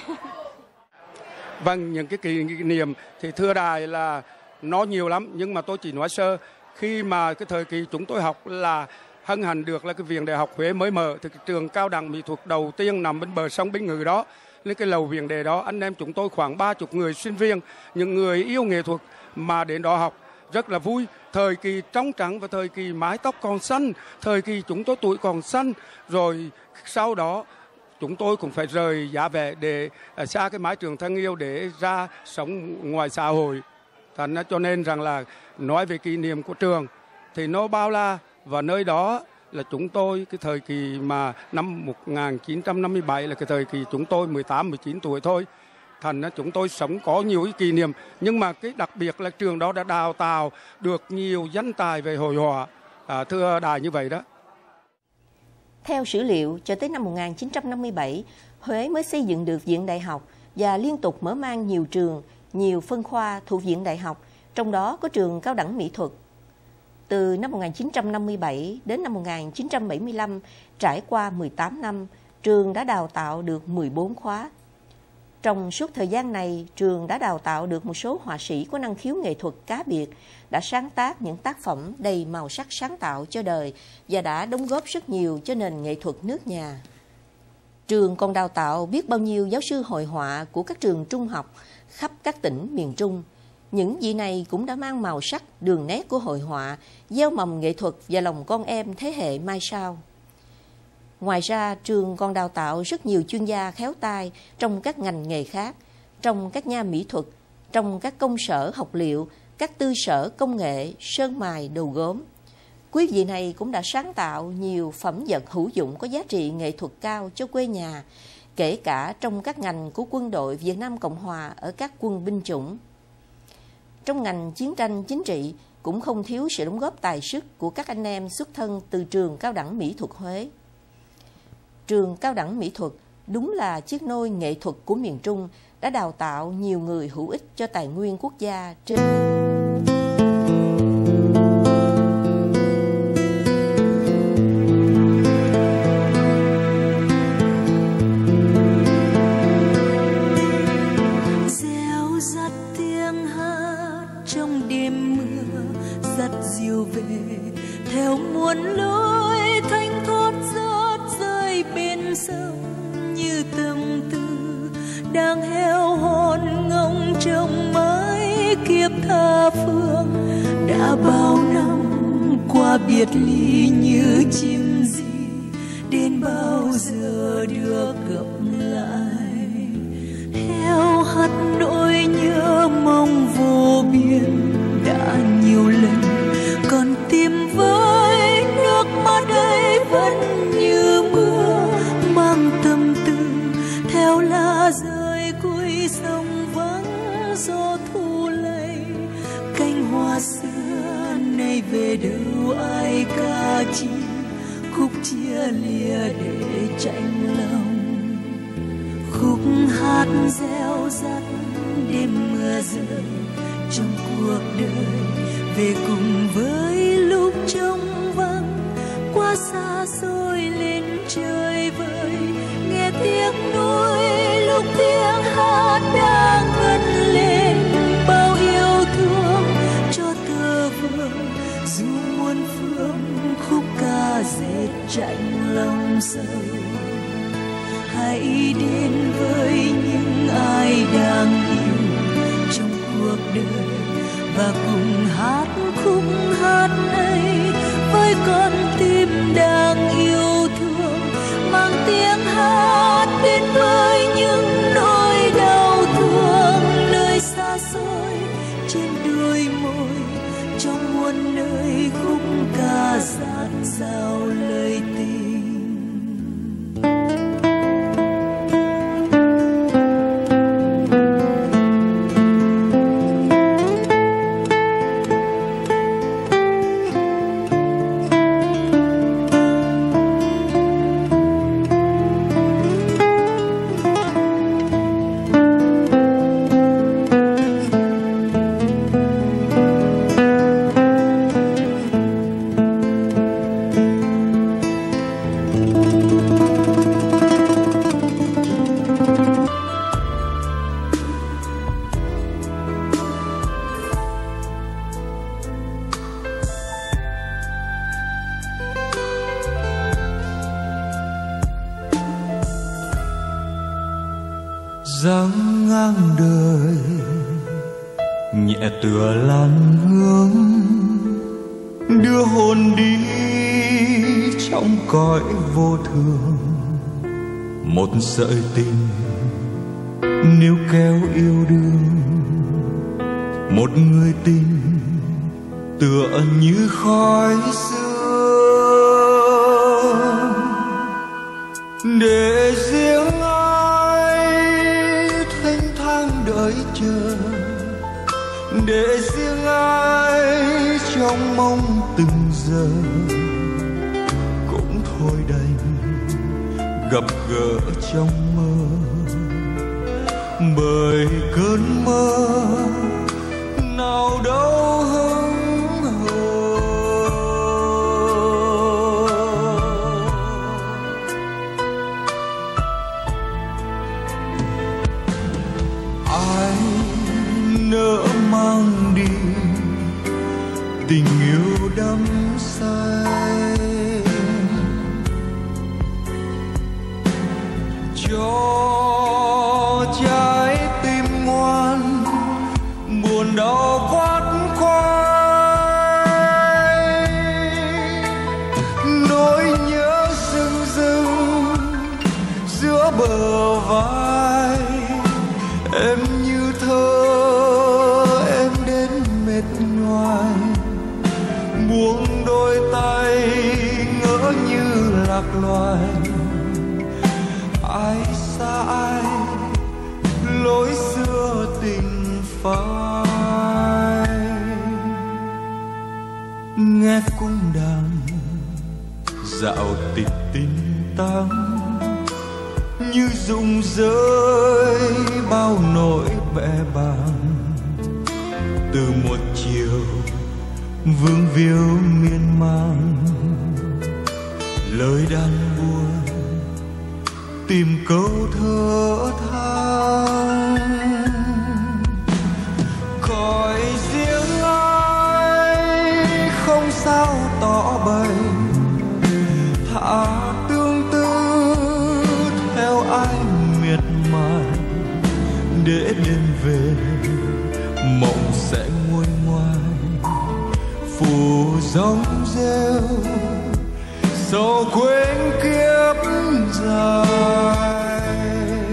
Vâng, những cái kỷ niệm thì thưa đài là nó nhiều lắm, nhưng mà tôi chỉ nói sơ. Khi mà cái thời kỳ chúng tôi học là hân hạnh được là cái Viện Đại học Huế mới mở, thì cái trường cao đẳng mỹ thuật đầu tiên nằm bên bờ sông Bến Ngự đó, lên cái lầu Viện Đề đó, anh em chúng tôi khoảng 30 người sinh viên, những người yêu nghệ thuật mà đến đó học rất là vui. Thời kỳ trống trắng và thời kỳ mái tóc còn xanh, thời kỳ chúng tôi tuổi còn xanh, rồi sau đó chúng tôi cũng phải rời giá vẻ để xa cái mái trường thân yêu để ra sống ngoài xã hội. Thành cho nên rằng là nói về kỷ niệm của trường thì nó bao la, và nơi đó là chúng tôi cái thời kỳ mà năm 1957 là cái thời kỳ chúng tôi 18-19 tuổi thôi. Thành chúng tôi sống có nhiều cái kỷ niệm, nhưng mà cái đặc biệt là trường đó đã đào tạo được nhiều danh tài về hội họa, thưa đài như vậy đó. Theo sử liệu, cho tới năm 1957, Huế mới xây dựng được Viện Đại học và liên tục mở mang nhiều trường, nhiều phân khoa thuộc Viện Đại học, trong đó có trường Cao đẳng Mỹ thuật. Từ năm 1957 đến năm 1975, trải qua 18 năm, trường đã đào tạo được 14 khóa. Trong suốt thời gian này, trường đã đào tạo được một số họa sĩ có năng khiếu nghệ thuật cá biệt, đã sáng tác những tác phẩm đầy màu sắc sáng tạo cho đời và đã đóng góp rất nhiều cho nền nghệ thuật nước nhà. Trường còn đào tạo biết bao nhiêu giáo sư hội họa của các trường trung học khắp các tỉnh miền Trung. Những vị này cũng đã mang màu sắc, đường nét của hội họa, gieo mầm nghệ thuật vào lòng con em thế hệ mai sau. Ngoài ra, trường còn đào tạo rất nhiều chuyên gia khéo tay trong các ngành nghề khác, trong các nhà mỹ thuật, trong các công sở học liệu, các tư sở công nghệ, sơn mài, đồ gốm. Quý vị này cũng đã sáng tạo nhiều phẩm vật hữu dụng có giá trị nghệ thuật cao cho quê nhà, kể cả trong các ngành của quân đội Việt Nam Cộng Hòa ở các quân binh chủng. trong ngành chiến tranh chính trị cũng không thiếu sự đóng góp tài sức của các anh em xuất thân từ trường Cao đẳng Mỹ thuật Huế. Trường Cao đẳng Mỹ thuật đúng là chiếc nôi nghệ thuật của miền Trung, đã đào tạo nhiều người hữu ích cho tài nguyên quốc gia trên reo rắt tiếng hát trong đêm mưa, dắt diều về theo muôn lối thanh thoát rót rơi bên sông, như tâm tư đang heo hon ngóng trong mái kiếp tha phương. Đã bao năm qua biệt ly như chim gì, đến bao giờ được gặp lại. Theo hắt nỗi nhớ mong vô biên đã nhiều lần, còn tim với nước mắt ấy vẫn như mưa, mang tâm tư theo lá rơi cuối sông vắng gió thu lay. Cánh hoa xưa nay về đâu ai ca chi, khúc chia lìa để chạnh lòng. Khúc hát reo rắt đêm mưa rơi trong cuộc đời, về cùng với lúc trống vắng, qua xa xôi lên trời vời. Nghe tiếng núi lúc tiếng hát đang ngân lên, bao yêu thương cho thơ vương dù muôn phương. Khúc ca dệt chạnh lòng sầu, hãy đến với những ai đang yêu trong cuộc đời, và cùng hát khúc hát ấy với con tim đang yêu thương. Mang tiếng hát đến với những nỗi đau thương nơi xa xôi, trên đôi môi trong muôn nơi khúc ca dạt dào lời tình. dáng ngang đời nhẹ tựa làn hương đưa hồn đi trong cõi vô thường. Một sợi tình níu kéo yêu đương, một người tình tựa như khói sương để riêng ai thênh thang đợi chờ, để riêng ai trong mong từng giờ. Cũng thôi đành gặp gỡ trong mơ, bởi cơn mơ nào đâu hững hờ. Ai nỡ mang đi tình yêu đắm say, cho trái tim ngoan buồn đau quát khoái. Nỗi nhớ rưng rưng giữa bờ vai, em như thơ em đến mệt nhoài, buông đôi tay ngỡ như lạc loài. Ai xa ai lối xưa tình phai. nghe cung đàn dạo tịch tinh tang, như rụng rơi bao nỗi bẽ bàng. Từ một chiều vương víu miên man, lời đàn buồn tìm câu thở than. Cõi riêng ai không sao tỏ bày, thả tương tư theo ai miệt mài. Để đêm về mộng sẽ nguôi ngoai, phủ giông rêu sầu quên kiếp dài.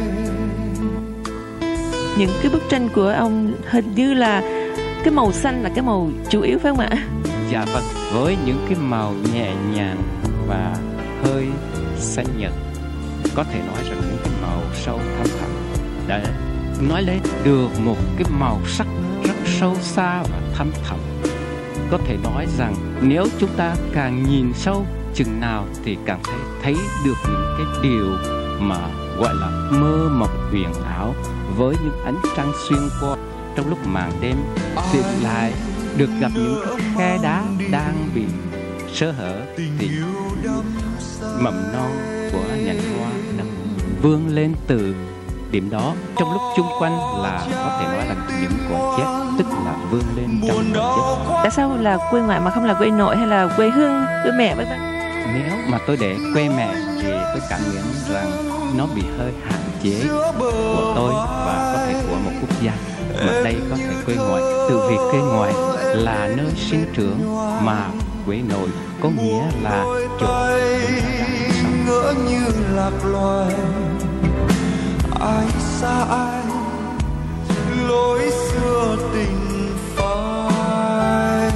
Những cái bức tranh của ông hình như là cái màu xanh là cái màu chủ yếu phải không ạ? Dạ vâng, với những cái màu nhẹ nhàng và hơi xanh nhợt, có thể nói rằng những cái màu sâu thăm thẳm đã nói lên được một cái màu sắc rất sâu xa và thăm thẳm. Có thể nói rằng nếu chúng ta càng nhìn sâu chừng nào thì càng thấy được những cái điều mà gọi là mơ mộng huyền ảo, với những ánh trăng xuyên qua trong lúc màn đêm, thì lại được gặp những cái khe đá đang bị sơ hở, thì mầm non của nhành hoa đã vươn lên từ điểm đó. Trong lúc chung quanh là có thể nói là những quả chết, tức là vươn lên trong quả chết. Tại sao là quê ngoại mà không là quê nội hay là quê hương, quê mẹ vân vân? Nếu mà tôi để quê mẹ thì tôi cảm nhận rằng nó bị hơi hạn chế của tôi và có thể của một quốc gia. Mà đây có thể quê ngoại, từ việc quê ngoại là nơi sinh trưởng, mà quê nội có nghĩa là chỗ ngỡ như lạc loài. Ai xa ai lối xưa tình phai,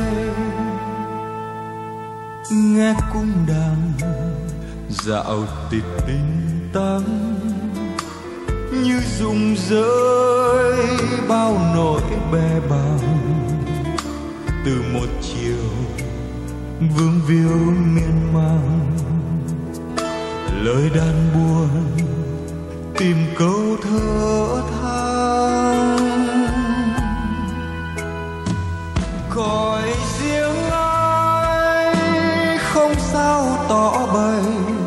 nghe cung đàn dạo tịch tinh tang, như rụng rơi bao nỗi bẽ bàng. Từ một chiều vương víu miên man, lời đàn buồn tìm câu thở than. Cõi riêng ai không sao tỏ bày,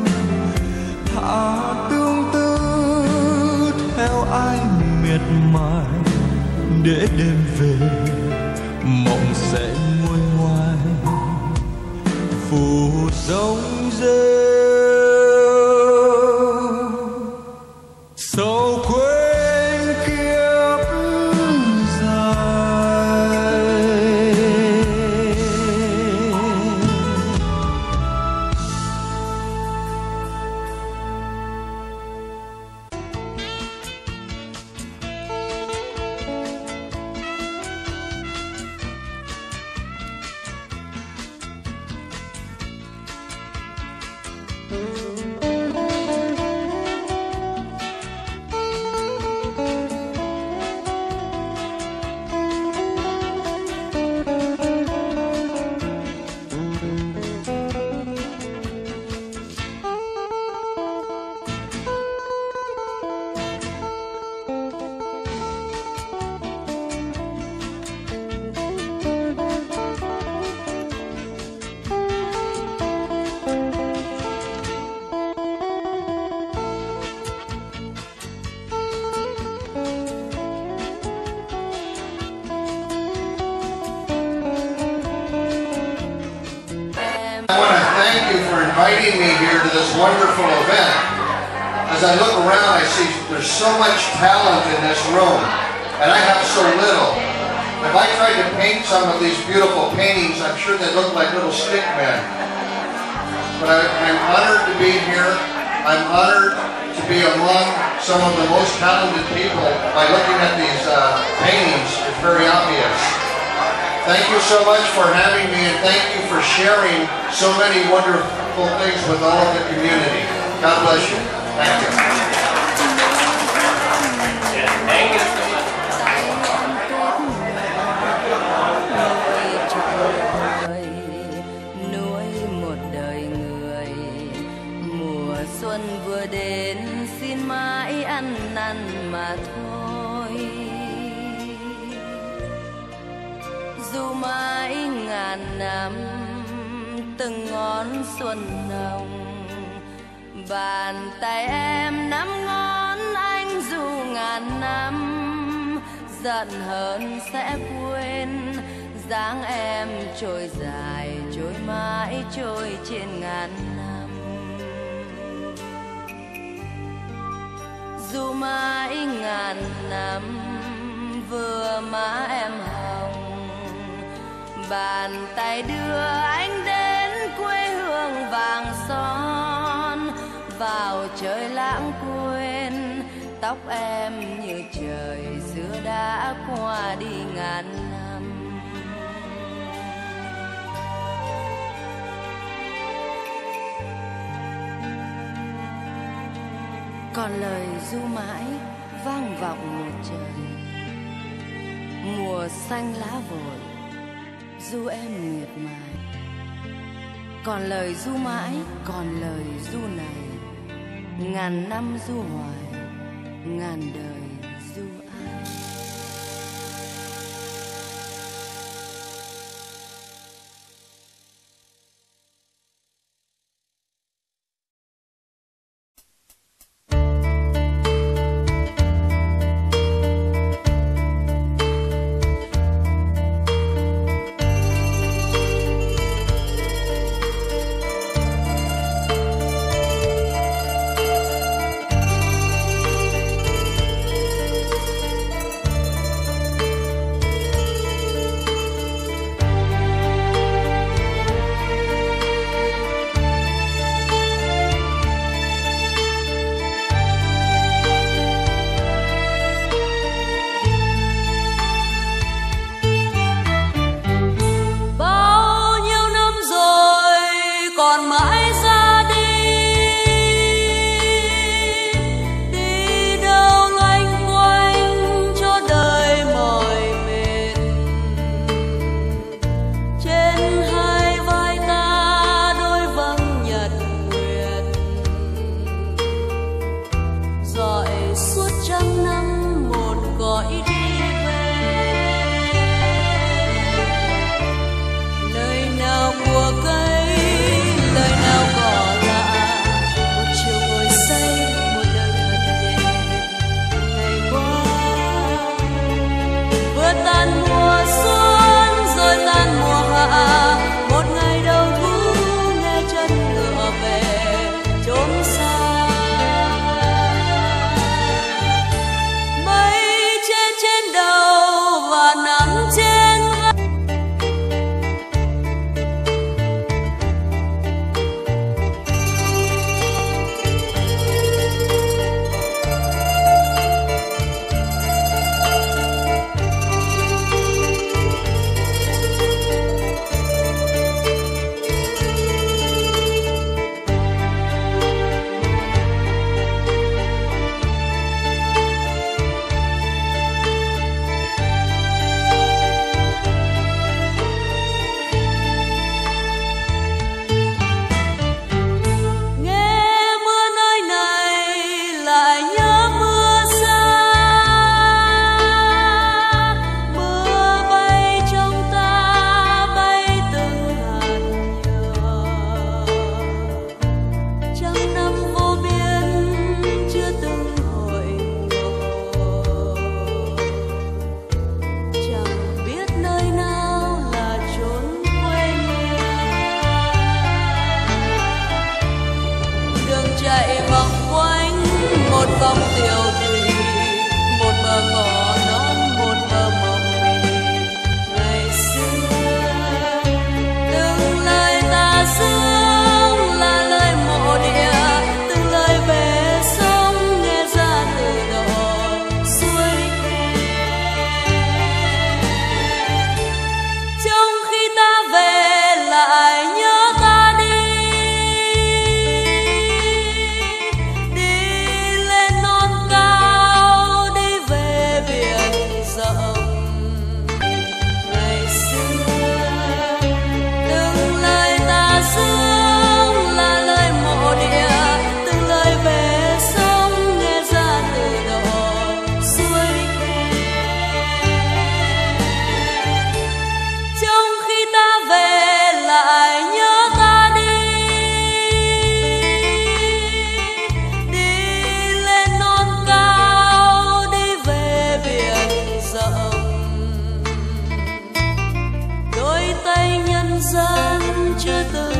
thả tương tư theo ai miệt mài. Để đêm về mộng sẽ nguôi ngoai, phủ giông rêu sầu quên kiếp dài. Inviting me here to this wonderful event. As I look around, I see there's so much talent in this room, and I have so little. If I tried to paint some of these beautiful paintings, I'm sure they look like little stick men. But I'm honored to be here. I'm honored to be among some of the most talented people. By looking at these paintings, it's very obvious. Thank you so much for having me, and thank you for sharing so many wonderful things with all of the community. God bless you. Thank you. Thank you so much. xuân vừa đến xin mãi ăn năn mà thôi. Dù mãi ngàn năm từng ngón xuân nồng, bàn tay em nắm ngón anh dù ngàn năm. Giận hờn sẽ quên dáng em trôi dài, trôi mãi trôi trên ngàn năm. Dù mãi ngàn năm vừa má em hồng, bàn tay đưa anh đến quê hương vàng son. Vào trời lãng quên tóc em như trời xưa đã qua đi ngàn năm. Còn lời ru mãi vang vọng một trời, mùa xanh lá vội ru em miệt mài. Còn lời ru mãi, còn lời ru này, ngàn năm ru hoài, ngàn đời ru ai. Con gian chưa từng